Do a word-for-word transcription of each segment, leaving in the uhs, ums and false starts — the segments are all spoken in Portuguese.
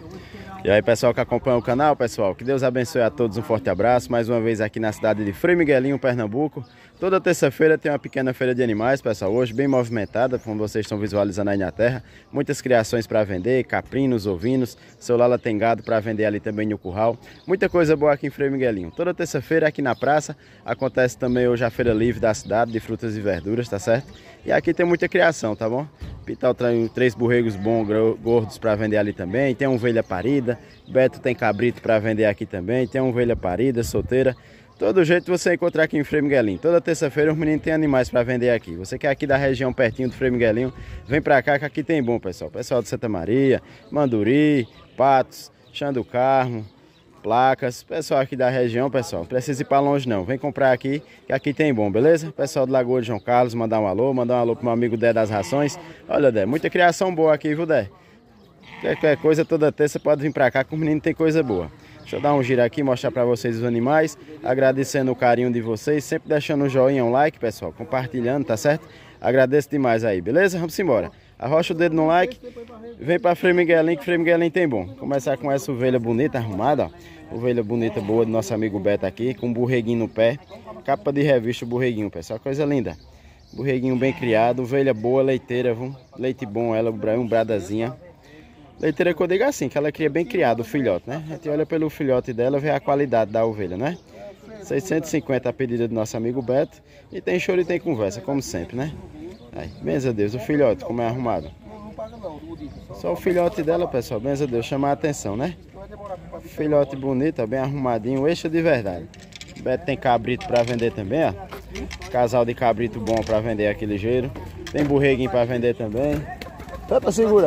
E aí, pessoal que acompanha o canal, pessoal, que Deus abençoe a todos, um forte abraço. Mais uma vez aqui na cidade de Frei Miguelinho, Pernambuco. Toda terça-feira tem uma pequena feira de animais, pessoal. Hoje bem movimentada, como vocês estão visualizando aí na terra. Muitas criações para vender, caprinos, ovinos. Seu Lala tem gado para vender ali também no curral. Muita coisa boa aqui em Frei Miguelinho. Toda terça-feira aqui na praça acontece também hoje a feira livre da cidade de frutas e verduras, tá certo? E aqui tem muita criação, tá bom? Pital tem três borregos bons, gordos para vender ali também. Tem uma ovelha parida. Beto tem cabrito para vender aqui também. Tem uma ovelha parida, solteira. Todo jeito você encontrar aqui em Frei Miguelinho. Toda terça-feira os meninos têm animais para vender aqui. Você que é aqui da região pertinho do Frei Miguelinho, vem para cá que aqui tem bom, pessoal. Pessoal de Santa Maria, Manduri, Patos, Chão do Carmo, Placas. Pessoal aqui da região, pessoal, não precisa ir para longe não. Vem comprar aqui, que aqui tem bom, beleza? Pessoal do Lagoa de João Carlos, mandar um alô, mandar um alô pro meu amigo Dé das Rações. Olha, Dé, muita criação boa aqui, viu, Dé? Qualquer coisa, toda terça pode vir para cá que o menino tem coisa boa. Deixa eu dar um giro aqui, mostrar para vocês os animais. Agradecendo o carinho de vocês. Sempre deixando um joinha, um like, pessoal. Compartilhando, tá certo? Agradeço demais aí, beleza? Vamos embora. Arrocha o dedo no like. Vem para Frei Miguelinho, que Frei Miguelinho tem bom. Começar com essa ovelha bonita, arrumada, ó. Ovelha bonita, boa do nosso amigo Beto aqui. Com um borreguinho no pé. Capa de revista o borreguinho, pessoal. Coisa linda. Borreguinho bem criado. Ovelha boa, leiteira, viu? Leite bom ela, um bradazinha. Leiteira que eu digo assim, que ela cria bem criado o filhote, né? A gente olha pelo filhote dela, vê a qualidade da ovelha, né? seiscentos e cinquenta a pedida do nosso amigo Beto. E tem choro e tem conversa, como sempre, né? Aí, benza a Deus, o filhote, como é arrumado. Só o filhote dela, pessoal, benza a Deus, chama a atenção, né? Filhote bonito, bem arrumadinho, eixo de verdade. Beto tem cabrito para vender também, ó. Casal de cabrito bom para vender aqui ligeiro. Tem borreguinho para vender também. Tanta segura.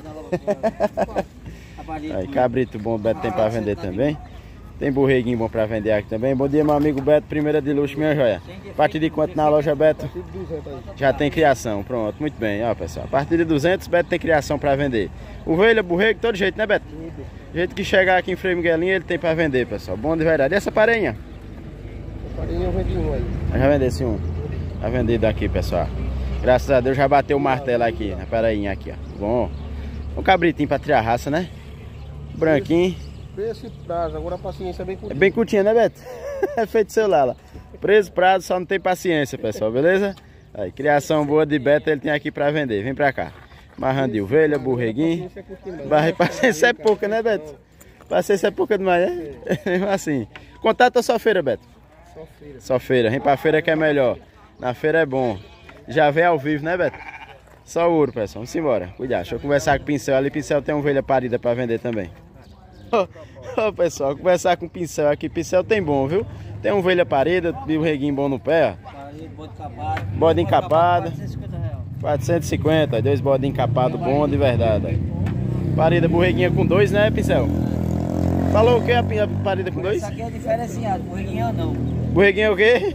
Aí, cabrito bom, Beto tem para vender também. Tem borreguinho bom para vender aqui também. Bom dia, meu amigo Beto, primeira de luxo, minha joia. A partir de quanto na loja, Beto? Já tem criação, pronto, muito bem, ó, pessoal. A partir de duzentos, Beto tem criação para vender. Ovelha, borrego, todo jeito, né, Beto? Do jeito que chegar aqui em Frei Miguelinho, ele tem para vender, pessoal. Bom de verdade. E essa pareinha? Essa pareinha eu vendi um aí. Já vendeu esse um. Tá vendido aqui, pessoal. Graças a Deus já bateu o martelo aqui, na parainha aqui, ó. Bom. Um cabritinho pra criar raça, né? Branquinho. Preço e prazo, agora a paciência é bem curtinha. É bem curtinha, né, Beto? É feito seu Lala. Preço, prazo, só não tem paciência, pessoal, beleza? Aí, criação boa de Beto, ele tem aqui pra vender. Vem pra cá. Marrando de ovelha, borreguinho. Barra paciência é pouca, né, Beto? Paciência é pouca demais, né? Assim. Contato ou só feira, Beto? Só feira. Só feira. Vem pra feira que é melhor. Na feira é bom. Já vem ao vivo, né, Beto? Só ouro, pessoal. Vamos embora. Cuidado. Deixa eu conversar com o Pincel. Ali, Pincel tem uma ovelha parida para vender também. Ô, oh, oh, pessoal, conversar com o Pincel aqui. Pincel tem bom, viu? Tem uma ovelha parida, um reguinho bom no pé, ó. Bode encapado. quatrocentos e cinquenta. Dois bodes encapados bom de verdade. Parida, borreguinha com dois, né, Pincel? Falou o que a parida com dois? Isso aqui é diferenciado. Borreguinha não. Borreguinha é o quê?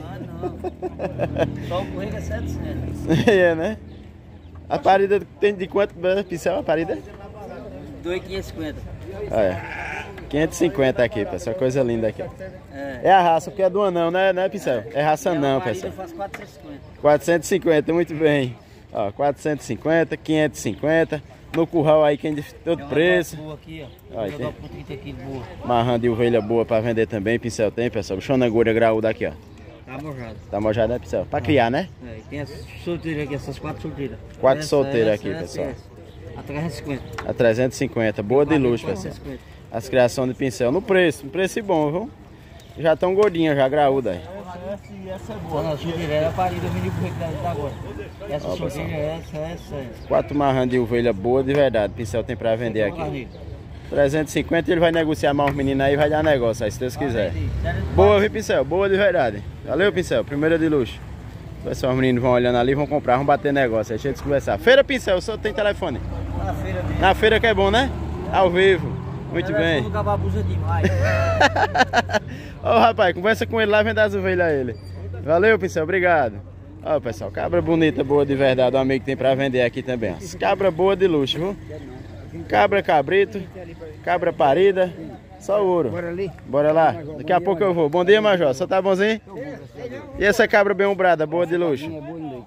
Só o borrego é setecentos. É, né? A parida tem de quanto, Pincel, a parida? dois mil quinhentos e cinquenta. Olha, quinhentos e cinquenta aqui, pessoal. Coisa linda aqui. É, é a raça, porque é do anão, né, né, Pincel? É raça não, pessoal. Eu faço quatrocentos e cinquenta. quatrocentos e cinquenta, muito bem. Ó, quatrocentos e cinquenta, quinhentos e cinquenta. No curral aí, quem de todo preço. Boa aqui, ó. Olha, tem por trinta quilos boa. Marrando de ovelha boa pra vender também. Pincel tem, pessoal. Bichona gorda graúda aqui, ó. Tá mojado. Tá mojado, né, Pincel? Pra criar, né? É, e tem as solteiras aqui, essas quatro solteiras. Quatro Essa, solteiras essa, aqui, essa, pessoal. essa. A trezentos e cinquenta. A trezentos e cinquenta, boa de luxo, pessoal. As criações de Pincel. No preço, no preço bom, viu? Já tão gordinha, já graúda aí. Essa é boa. Não, a solteira é a parida, eu vendi pro recado agora. Essa Ó, solteira é essa, essa, essa. Quatro marrando de ovelha boa de verdade. Pincel tem pra vender aqui. trezentos e cinquenta e ele vai negociar mais os meninos aí e vai dar negócio aí, se Deus quiser. Boa, viu, Pincel? Boa de verdade. Valeu, Pincel. Primeira de luxo. Pessoal, os meninos vão olhando ali, vão comprar, vão bater negócio. Aí deixa eles conversar. Feira, Pincel, só tem telefone. Na feira mesmo. Na feira que é bom, né? Ao vivo. Muito bem. Ô, oh, rapaz, conversa com ele lá, vende as ovelhas a ele. Valeu, Pincel, obrigado. Ó, pessoal, cabra bonita, boa de verdade. O amigo que tem pra vender aqui também. Ó. Cabra boa de luxo, viu? Cabra cabrito, cabra parida, só ouro. Bora ali? Bora lá. Daqui a pouco eu vou. Bom dia, Major. Só tá bonzinho? E essa cabra bem umbrada, boa de luxo?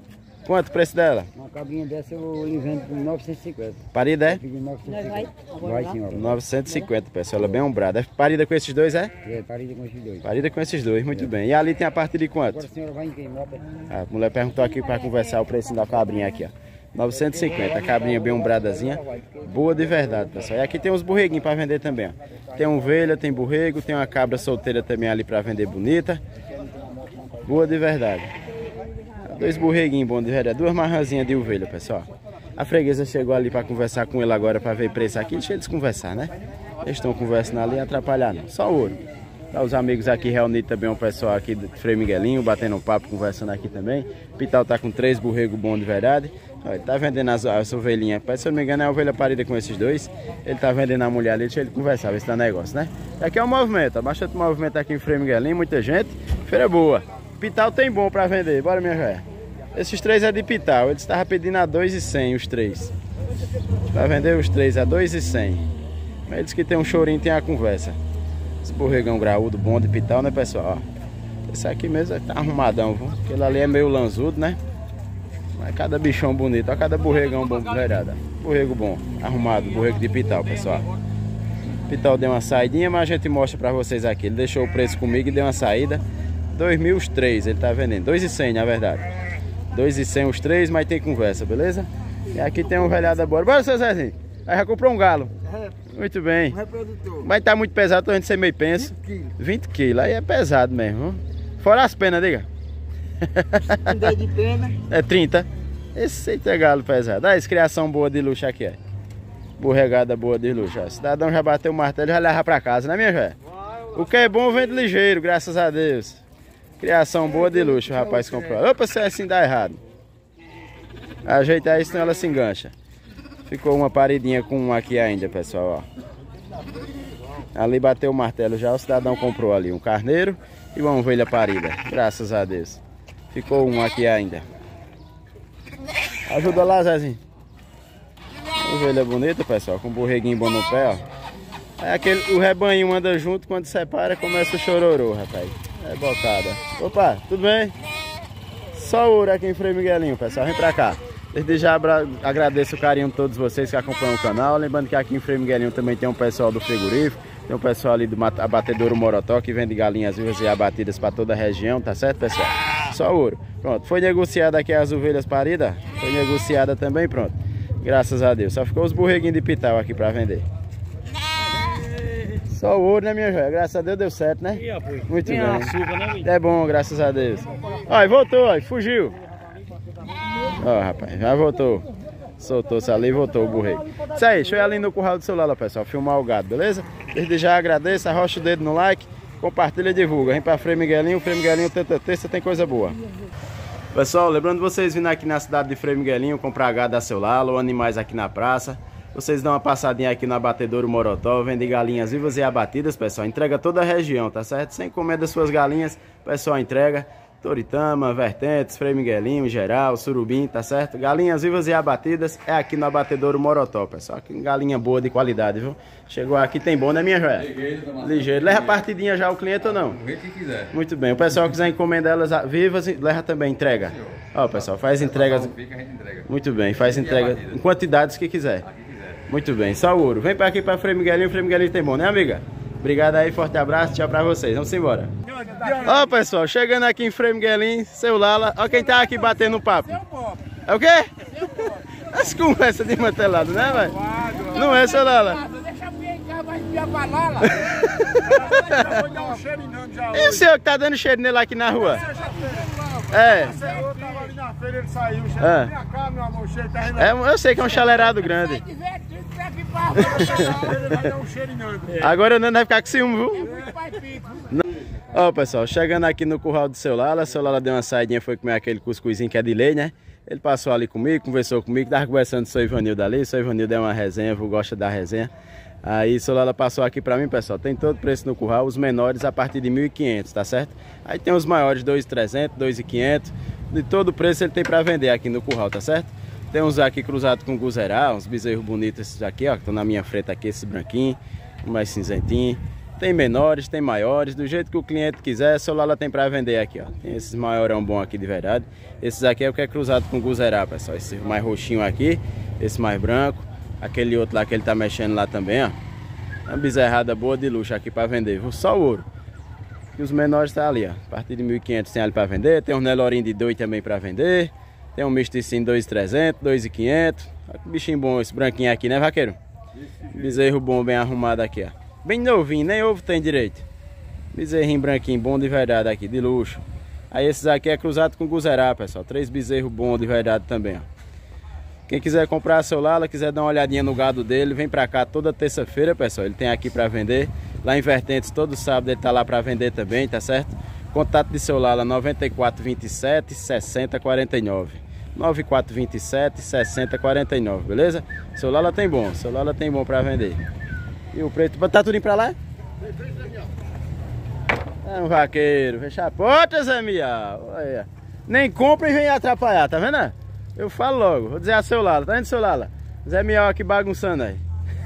Quanto o preço dela? Uma cabrinha dessa eu lhe vendo por novecentos e cinquenta. Parida é? Pedi novecentos e cinquenta. Vai, senhora. novecentos e cinquenta, pessoal. Ela é bem umbrada. É parida com esses dois, é? É, parida com esses dois. Parida com esses dois, muito é. bem. E ali tem a partir de quanto? Agora a senhora vai em quem? A mulher perguntou aqui para conversar o preço da cabrinha aqui, ó. novecentos e cinquenta, a cabrinha bem umbradazinha. Boa de verdade, pessoal. E aqui tem uns borreguinhos para vender também, ó. Tem ovelha, tem borrego, tem uma cabra solteira também ali para vender bonita. Boa de verdade. Dois borreguinhos bons de verdade. Duas marranzinhas de ovelha, pessoal. A freguesa chegou ali para conversar com ele agora para ver preço aqui. Deixa eles conversar, né? Eles estão conversando ali e atrapalhar não. Só ouro. Tá os amigos aqui reunidos também, o pessoal aqui do Frei Miguelinho, batendo um papo, conversando aqui também. O Pital tá com três borregos bons de verdade. Ele tá vendendo as, as ovelhinhas. Se eu não me engano é a ovelha parida com esses dois. Ele tá vendendo a mulher ali, deixa ele conversar, ver se dá negócio, né? Aqui é o movimento, bastante movimento aqui em Frei Miguelinho, muita gente. Feira boa. Pital tem bom pra vender, bora minha velha. Esses três é de Pital, eles estavam pedindo a dois e cem os três. Pra vender os três a dois e cem. Mas eles que tem um chorinho, tem a conversa. Esse borregão graúdo bom de Pital, né, pessoal? Ó, esse aqui mesmo tá arrumadão, viu? Aquele ali é meio lanzudo, né? Mas cada bichão bonito, ó, cada borregão bom, verdade. Borrego bom, arrumado, borrego de Pital, pessoal. Pital deu uma saidinha, mas a gente mostra pra vocês aqui. Ele deixou o preço comigo e deu uma saída. dois mil os três, ele tá vendendo. dois e cem, na verdade. dois e cem os três, mas tem conversa, beleza? E aqui tem um velhada bora. Bora, seu Zezinho. Aí já comprou um galo. Muito bem. Mas tá muito pesado, tô indo ser meio penso. vinte quilos. Aí é pesado mesmo. Fora as penas, diga. de pena. É trinta. Esse aí é galo pesado. Olha essa criação boa de luxo aqui, ó. Borregada boa de luxo. O cidadão já bateu o martelo e já leva pra casa, né, minha velha? O que é bom vende ligeiro, graças a Deus. Criação boa de luxo, o rapaz comprou. Opa, se assim dá errado. Ajeita aí, senão ela se engancha. Ficou uma paredinha com um aqui ainda, pessoal, ó. Ali bateu o martelo já, o cidadão comprou ali um carneiro e uma ovelha parida, graças a Deus. Ficou um aqui ainda. Ajuda lá, Zezinho. Ovelha bonita, pessoal, com um borreguinho bom no pé, ó. É aquele, o rebanho anda junto, quando separa começa o chororô, rapaz. É botada. Opa, tudo bem? Só ouro aqui em Frei Miguelinho, pessoal. Vem pra cá. Desde já agradeço o carinho de todos vocês que acompanham o canal. Lembrando que aqui em Frei Miguelinho também tem um pessoal do frigorífico. Tem um pessoal ali do abatedouro Morotó que vende galinhas vivas e abatidas para toda a região, tá certo, pessoal? Só ouro. Pronto, foi negociada aqui as ovelhas paridas. Foi negociada também, pronto. Graças a Deus. Só ficou os borreguinhos de Pital aqui para vender. Só o ouro, né, minha joia? Graças a Deus deu certo, né? Muito bem. É bom, graças a Deus. Olha, voltou, olha, fugiu. Ó, rapaz, já voltou. Soltou-se ali e voltou o borrego. Isso aí, deixa eu ir ali no curral do celular, lá, pessoal, filmar o gado, beleza? Desde já agradeço, arrocha o dedo no like, compartilha e divulga. Vem pra Frei Miguelinho, Frei Miguelinho, tenta terça, tem coisa boa. Pessoal, lembrando vocês vindo aqui na cidade de Frei Miguelinho comprar gado da seu Lalo ou animais aqui na praça. Vocês dão uma passadinha aqui no abatedouro Morotó, vende galinhas vivas e abatidas, pessoal. Entrega toda a região, tá certo? Sem encomenda suas galinhas, pessoal, entrega. Toritama, Vertentes, Frei Miguelinho, Geral, Surubim, tá certo? Galinhas vivas e abatidas é aqui no abatedouro Morotó, pessoal. Aqui galinha boa de qualidade, viu? Chegou aqui, tem bom, né, minha joia? Ligeiro, Ligeiro. Leva partidinha já o cliente ou não? Do jeito que quiser. Muito bem. O pessoal que quiser encomendar elas vivas, leva também, entrega. Ó, pessoal, faz entregas. Muito bem, faz entrega em quantidades que quiser. Muito bem, só ouro. Vem para aqui para Frei Miguelinho, Frei Miguelinho tem bom, né, amiga? Obrigado aí, forte abraço, tchau pra vocês. Vamos embora. Ó, pessoal, chegando aqui em Frei Miguelinho, seu Lala. Ó quem tá aqui batendo um papo. É o quê? Essa conversa de mantelado, né, velho? Não é, seu Lala? Deixa eu vir cá, vai enfiar pra Lala. E o senhor que tá dando cheiro nele aqui na rua? É. É, eu sei que é um chalerado grande. Agora o Nando vai ficar com ciúme, viu? Ó, pessoal, chegando aqui no curral do seu Lala. Seu Lala deu uma saidinha, foi comer aquele cuscuzinho que é de lei, né? Ele passou ali comigo, conversou comigo, tava conversando com o seu Ivanildo ali. O seu Ivanildo é uma resenha, eu gosto da resenha. Aí o seu Lala passou aqui pra mim, pessoal. Tem todo preço no curral, os menores a partir de mil e quinhentos, tá certo? Aí tem os maiores, dois mil e trezentos, dois mil e quinhentos. De todo preço ele tem pra vender aqui no curral, tá certo? Tem uns aqui cruzados com guzerá, uns bezerros bonitos esses aqui, ó, que estão na minha frente aqui, esse branquinho, mais cinzentinho. Tem menores, tem maiores, do jeito que o cliente quiser, seu Lala tem para vender aqui, ó. Tem esses maiorão bom aqui de verdade. Esses aqui é o que é cruzado com guzerá, pessoal. Esse mais roxinho aqui, esse mais branco. Aquele outro lá que ele tá mexendo lá também, ó. Uma bezerrada boa de luxo aqui para vender, viu? Só o ouro. E os menores tá ali, ó. A partir de mil e quinhentos tem ali para vender. Tem um nelorinho de dois também para vender. Tem um misticinho dois mil e trezentos, dois mil e quinhentos. Olha que bichinho bom esse branquinho aqui, né, vaqueiro? Bezerro bom, bem arrumado aqui, ó. Bem novinho, nem ovo tem direito. Bezerrinho branquinho, bom de verdade aqui, de luxo. Aí esses aqui é cruzado com guzerá, pessoal. Três bezerros bons de verdade também, ó. Quem quiser comprar seu Lala, quiser dar uma olhadinha no gado dele, vem pra cá toda terça-feira, pessoal. Ele tem aqui pra vender. Lá em Vertentes, todo sábado ele tá lá pra vender também, tá certo? Contato de seu Lala nove quatro dois sete, seis zero quatro nove. nove quatro dois sete, seis zero quatro nove, beleza? Seu Lala tem bom, seu Lala tem bom pra vender. E o preto, tá tudo indo pra lá? É um vaqueiro, fecha a porta, Zé Miau. Olha. Nem compra e vem atrapalhar, tá vendo? Eu falo logo, vou dizer a seu Lala, tá indo seu Lala? Zé Miau aqui bagunçando aí.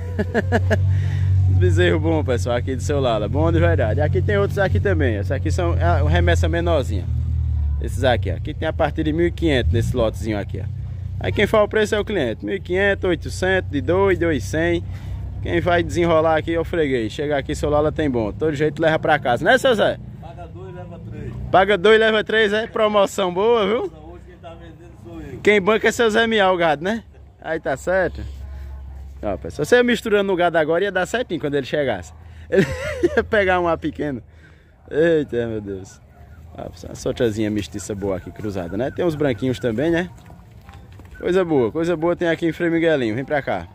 Bezerro bom, pessoal, aqui do seu Lala, bom de verdade. Aqui tem outros aqui também, esses aqui são é, remessa menorzinha. Esses aqui, ó. Aqui tem a partir de mil e quinhentos nesse lotezinho aqui, ó. Aí quem fala o preço é o cliente, mil e quinhentos, oitocentos, de dois, dois mil e cem. Quem vai desenrolar aqui é o freguês. Chegar aqui, seu Lala tem bom. Todo jeito leva pra casa, né, seu Zé? Paga dois, leva três. Paga dois, leva três, é? Promoção boa, viu? Hoje quem tá vendendo sou eu. Quem banca é seu Zé Miau, o gado, né? Aí tá certo. Ó, pessoal, você misturando no gado agora ia dar certinho quando ele chegasse. Ele ia pegar uma pequena. Eita, meu Deus. Ó, uma sotrazinha mestiça boa aqui, cruzada, né? Tem uns branquinhos também, né? Coisa boa, coisa boa tem aqui em Frei Miguelinho. Vem pra cá.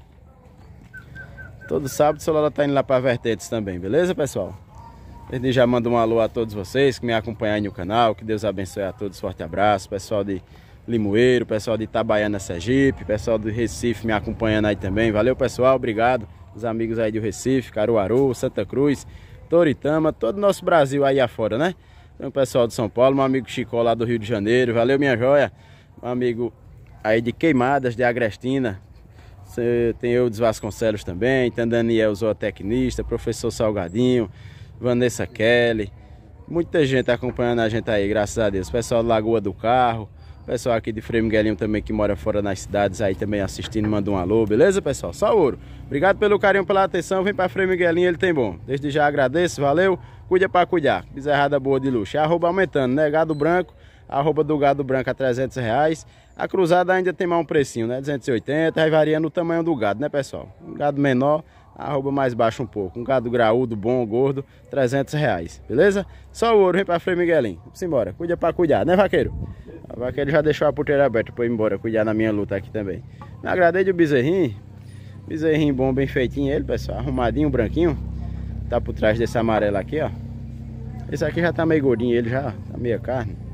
Todo sábado o seu Lala tá indo lá para Vertentes também, beleza, pessoal? Desde já mando um alô a todos vocês que me acompanham aí no canal. Que Deus abençoe a todos, forte abraço. Pessoal de Limoeiro, pessoal de Itabaiana, Sergipe, pessoal do Recife me acompanhando aí também. Valeu, pessoal, obrigado. Os amigos aí do Recife, Caruaru, Santa Cruz, Toritama, todo o nosso Brasil aí afora, né? Tem o pessoal de São Paulo, meu amigo Chico lá do Rio de Janeiro. Valeu, minha joia. Meu amigo aí de Queimadas, de Agrestina. Tem eu dos Vasconcelos também, tem Daniel, zootecnista, professor Salgadinho, Vanessa Kelly. Muita gente acompanhando a gente aí, graças a Deus. Pessoal da Lagoa do Carro, pessoal aqui de Frei Miguelinho também que mora fora nas cidades aí também assistindo, manda um alô, beleza, pessoal? Só ouro. Obrigado pelo carinho, pela atenção, vem pra Frei Miguelinho, ele tem bom. Desde já agradeço, valeu, cuida pra cuidar. Bezerrada boa de luxo, é arroba aumentando, né? Gado branco, arroba do gado branco a trezentos reais. A cruzada ainda tem mais um precinho, né? duzentos e oitenta, aí varia no tamanho do gado, né, pessoal? Um gado menor, arroba mais baixo um pouco. Um gado graúdo, bom, gordo, trezentos reais, beleza? Só o ouro, vem pra Frei Miguelinho. Vamos embora, cuida pra cuidar, né, vaqueiro? O vaqueiro já deixou a porteira aberta pra ir embora, cuidar na minha luta aqui também. Me agradei do bezerrinho. Bezerrinho bom, bem feitinho ele, pessoal. Arrumadinho, branquinho. Tá por trás desse amarelo aqui, ó. Esse aqui já tá meio gordinho, ele já, tá meia carne.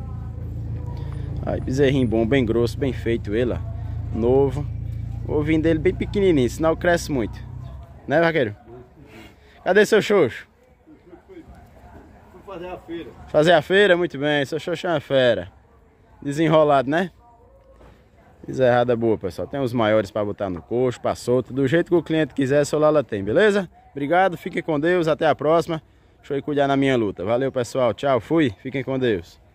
Aí, bezerrinho bom, bem grosso, bem feito ele, ó. Novo. O ovinho dele bem pequenininho, senão cresce muito. Né, vaqueiro? Cadê seu xoxo? Fui fazer a feira. Fazer a feira? Muito bem, seu xoxo é uma fera. Desenrolado, né? Bezerrada boa, pessoal. Tem os maiores para botar no coxo, para solto. Do jeito que o cliente quiser, seu Lala tem, beleza? Obrigado, fiquem com Deus, até a próxima. Deixa eu ir cuidar na minha luta. Valeu, pessoal. Tchau, fui. Fiquem com Deus.